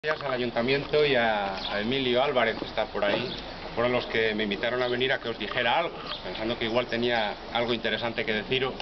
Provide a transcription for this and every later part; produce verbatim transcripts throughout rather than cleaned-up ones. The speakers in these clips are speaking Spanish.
Gracias al Ayuntamiento y a, a Emilio Álvarez, que está por ahí, fueron los que me invitaron a venir a que os dijera algo, pensando que igual tenía algo interesante que deciros.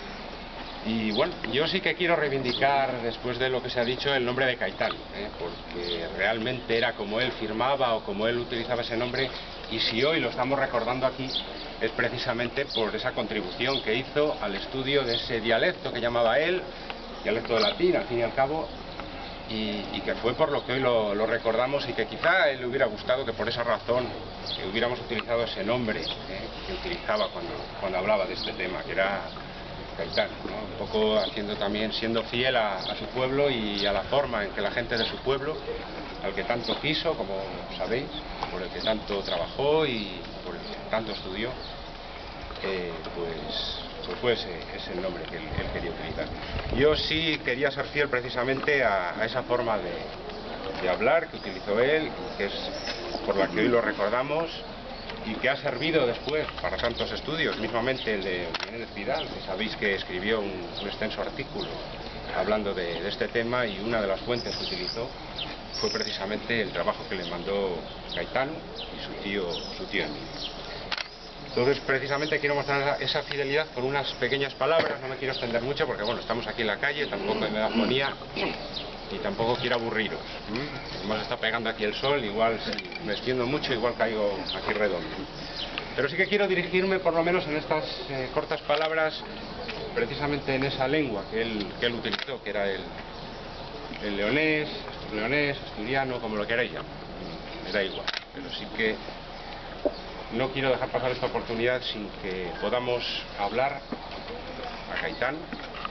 Y bueno, yo sí que quiero reivindicar, después de lo que se ha dicho, el nombre de Caetano, ¿eh? porque realmente era como él firmaba o como él utilizaba ese nombre, y si hoy lo estamos recordando aquí es precisamente por esa contribución que hizo al estudio de ese dialecto que llamaba él, dialecto de latín, al fin y al cabo, Y, y que fue por lo que hoy lo, lo recordamos, y que quizá a él le hubiera gustado que por esa razón que hubiéramos utilizado ese nombre ¿eh? que utilizaba cuando, cuando hablaba de este tema, que era Caetano, ¿no? Un poco haciendo también, siendo fiel a, a su pueblo y a la forma en que la gente de su pueblo, al que tanto quiso, como sabéis, por el que tanto trabajó y por el que tanto estudió, eh, pues... pues ese es el nombre que él, él quería utilizar. Yo sí quería ser fiel precisamente a, a esa forma de, de hablar que utilizó él, que es por la que hoy lo recordamos y que ha servido después para tantos estudios, mismamente el de Menéndez Pidal, que sabéis que escribió un, un extenso artículo hablando de, de este tema, y una de las fuentes que utilizó fue precisamente el trabajo que le mandó Caetano y su tío, su tío Emilio. Entonces, precisamente quiero mostrar esa fidelidad con unas pequeñas palabras. No me quiero extender mucho porque, bueno, estamos aquí en la calle, tampoco hay megafonía y tampoco quiero aburriros. ¿Mm? Además está pegando aquí el sol, igual si me extiendo mucho, igual caigo aquí redondo. Pero sí que quiero dirigirme, por lo menos en estas eh, cortas palabras, precisamente en esa lengua que él, que él utilizó, que era el, el leonés, leonés, asturiano, como lo queráis llamar. Me da igual, pero sí que no quiero dejar pasar esta oportunidad sin que podamos hablar a Caetano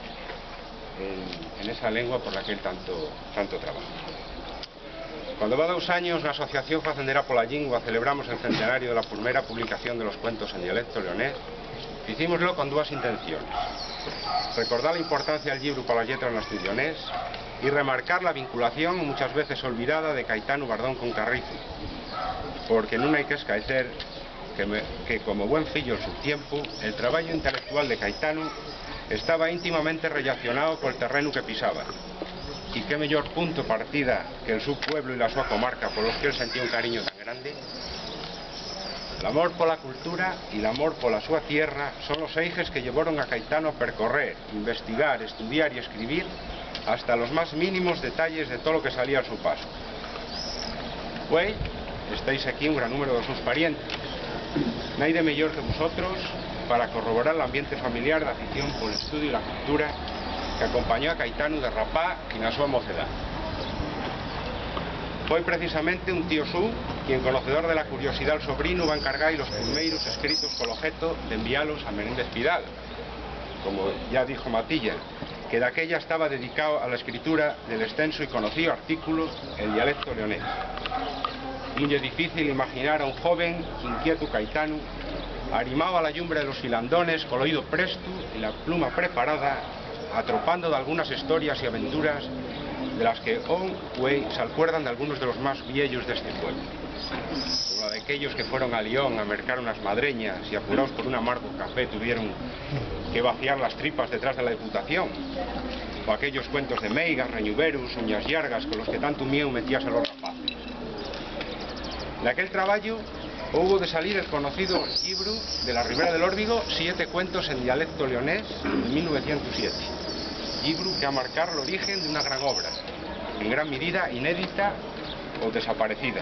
en, en esa lengua por la que él tanto, tanto trabaja. Cuando va dos años, la Asociación Facendera pola Llingua celebramos el centenario de la primera publicación de los cuentos en dialecto leonés. Hicímoslo con dos intenciones: recordar la importancia del libro para las letras en asturianés y remarcar la vinculación, muchas veces olvidada, de Caetano Bardón con Carrizo, porque no hay que escaecer que, me, que como buen fillo en su tiempo, el trabajo intelectual de Caetano estaba íntimamente relacionado con el terreno que pisaba, y qué mejor punto de partida que el su pueblo y la su comarca, por los que él sentía un cariño tan grande. El amor por la cultura y el amor por la sua tierra son los ejes que llevaron a Caetano a percorrer, investigar, estudiar y escribir hasta los más mínimos detalles de todo lo que salía a su paso. Pues estáis aquí un gran número de sus parientes. Nadie mejor que vosotros para corroborar el ambiente familiar de afición por el estudio y la cultura que acompañó a Caetano de rapá y na súa mocedad. Foi precisamente un tío sú quien, conocedor de la curiosidad del sobrino, va a encargar los primeiros escritos con el objeto de enviarlos a Menéndez Pidal, como ya dijo Matilla, que de aquella estaba dedicado a la escritura del extenso y conocido artículo El dialecto leonés. No es difícil imaginar a un joven inquieto Caetano arrimado a la yumbre de los filandones, con el oído presto y la pluma preparada, atropando de algunas historias y aventuras de las que hoy güey, se acuerdan de algunos de los más viejos de este pueblo, como la de aquellos que fueron a Lyon a mercar unas madreñas y, apurados por un amargo café, tuvieron que vaciar las tripas detrás de la Diputación, o aquellos cuentos de meigas, reñuveros, uñas llargas con los que tanto miedo metías a los rapaces. De aquel trabajo hubo de salir el conocido libro de la Ribera del Órbigo, Siete cuentos en dialecto leonés, de mil novecientos siete. Libro que ha marcado el origen de una gran obra, en gran medida inédita o desaparecida.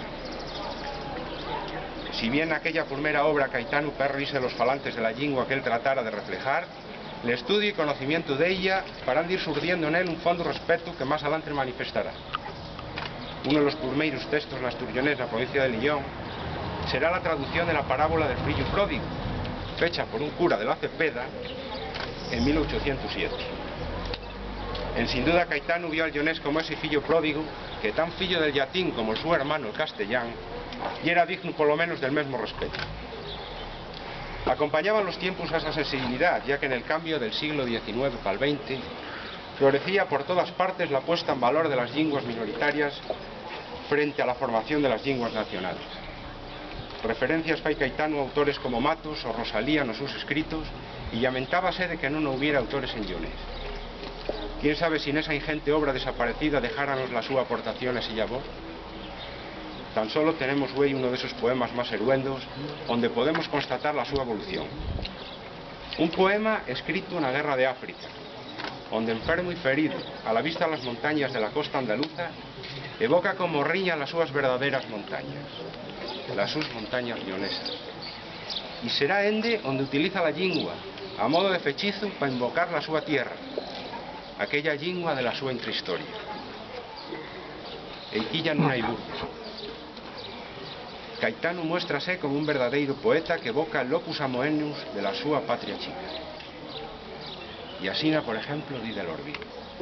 Si bien aquella primera obra Caetano perrise los falantes de la lengua que él tratara de reflejar, el estudio y conocimiento de ella farán de ir surdiendo en él un fondo respeto que más adelante manifestará. Uno de los primeiros textos en asturianés en la provincia de Lyon será la traducción de la parábola del fillo pródigo, fecha por un cura de la Cepeda en mil ochocientos siete. En sin duda Caetano vio al leonés como ese fillo pródigo, que tan fillo del latín como su hermano el castellán, y era digno por lo menos del mismo respeto. Acompañaban los tiempos a esa sensibilidad, ya que en el cambio del siglo diecinueve para el veinte florecía por todas partes la puesta en valor de las lenguas minoritarias frente a la formación de las lenguas nacionales. Referencias fai Caetano a autores como Matos o Rosalía nos sus escritos, y lamentábase de que no hubiera autores en leonés. Quién sabe si nesa ingente obra desaparecida dejáranos la súa aportación ese labor? Tan solo tenemos güey uno de esos poemas más heruendos onde podemos constatar la súa evolución. Un poema escrito na guerra de África, onde enfermo y ferido, a la vista de las montañas de la costa andaluza, evoca como riña las súas verdaderas montañas, las sus montañas leonesas. Y será ende onde utiliza la lingua, a modo de fechizo, para invocar la súa tierra, aquella lingua de la súa intrahistoria. Eiquilla non hai burla. Caetano muéstrase como un verdadeiro poeta que evoca el locus amoenus de la súa patria chica. Y asina, por ejemplo, di del Orbi: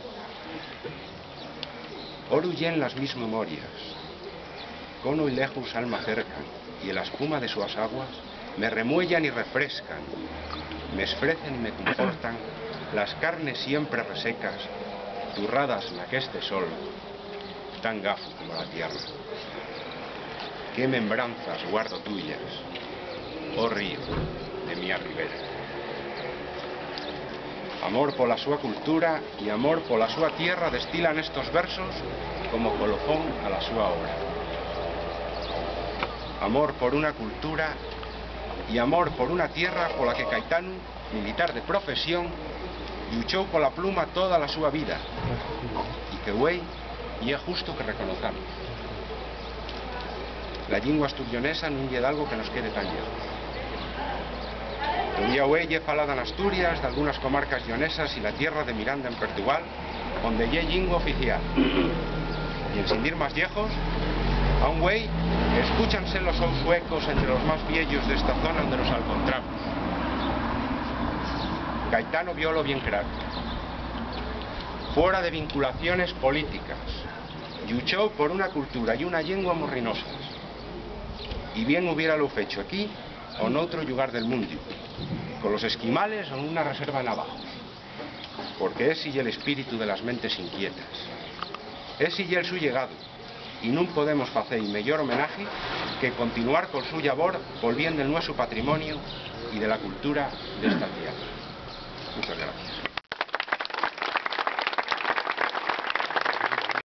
oruyen las mis memorias, cono y lejos alma cercan, y en la espuma de sus aguas me remuellan y refrescan, me esfrecen y me confortan las carnes siempre resecas, turradas en aqueste sol, tan gafo como la tierra. Qué membranzas guardo tuyas, oh río de mi ribera. Amor por la súa cultura y amor por la súa tierra destilan estos versos como colofón a la súa obra. Amor por una cultura y amor por una tierra por la que Caetano, militar de profesión, luchou pola pluma toda a súa vida, e que güey, e é justo que reconozamos. La lingua asturionesa non lle dá algo que nos quede tan lejos. Todavía güey lle falada en Asturias, de algunas comarcas leonesas y la tierra de Miranda en Portugal, onde lle lingua oficial. Y en sin ir más lejos, a un güey escúchanse los sous suecos entre los más viejos de esta zona donde nos encontramos. Caetano violo bien claro. Fuera de vinculaciones políticas, luchó por una cultura y una lengua morrinosas. Y bien hubiera lo fecho aquí o en otro lugar del mundo, con los esquimales o en una reserva en abajo, porque es y el espíritu de las mentes inquietas, es y el su llegado, y no podemos hacer mejor homenaje que continuar con su labor volviendo el nuestro patrimonio y de la cultura de esta tierra. Muchas gracias.